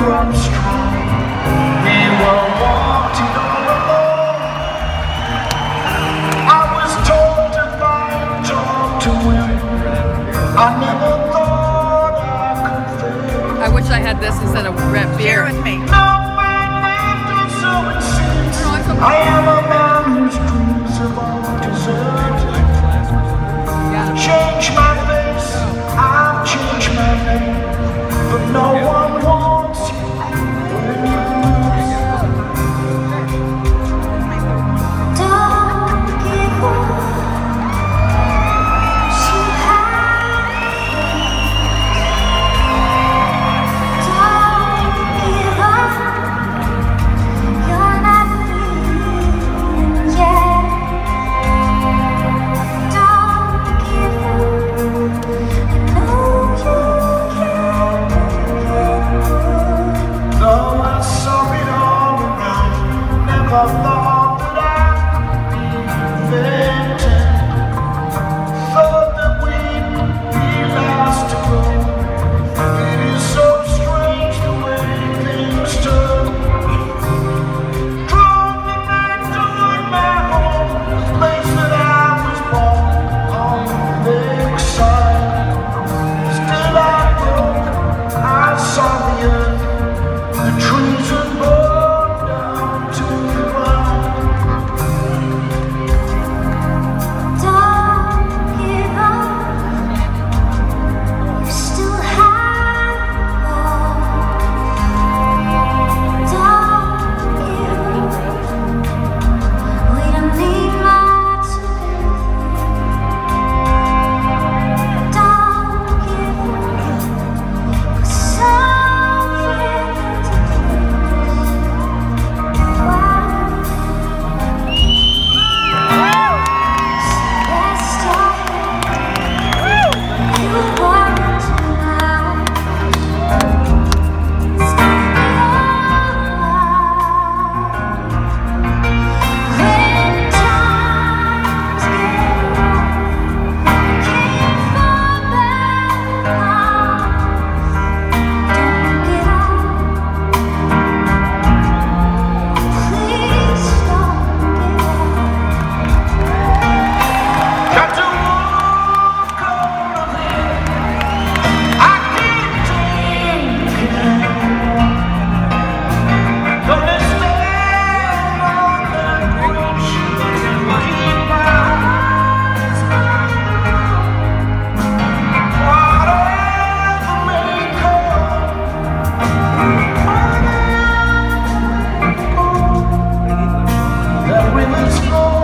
up strong. We were wanted all alone. I was told to find, talk to women. I never thought I could fail. I wish I had this instead of red beer. Share with me. No man left, or so it seems. I am a man whose dreams have all deserted. Change my face, I'll change my name, but no one wants you when you lose. Don't give up. You have don't give up. You're not leaving yet. Don't give up. I know you can make it good. Though I saw it all around, never thought that I'd be invented. Thought that we'd be last to go. It is so strange the way things turn. Drove me back toward my home, the place that I was born, on the lakeside. Still I broke, I saw the earth, the trees were burned down to the ground. Don't give up, you still have love. Don't give up, we don't need much of anything. Don't give up, 'cause something to best you want to now. When times get rough, can't fall back now. Don't give up, please don't give up. Got to walk on ahead. I can't take it anymore. Gonna stand on that bridge, keep my eyes on whatever may come. That river's flowing.